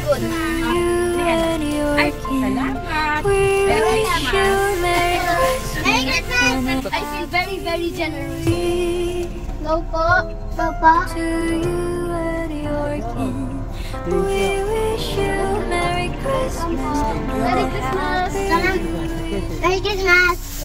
good. Ay, salamat. Merry Christmas. Merry Christmas! I feel very, very generous. Hello po, Papa. To you and your kin, we wish you Merry Christmas. Merry Christmas! Merry Christmas!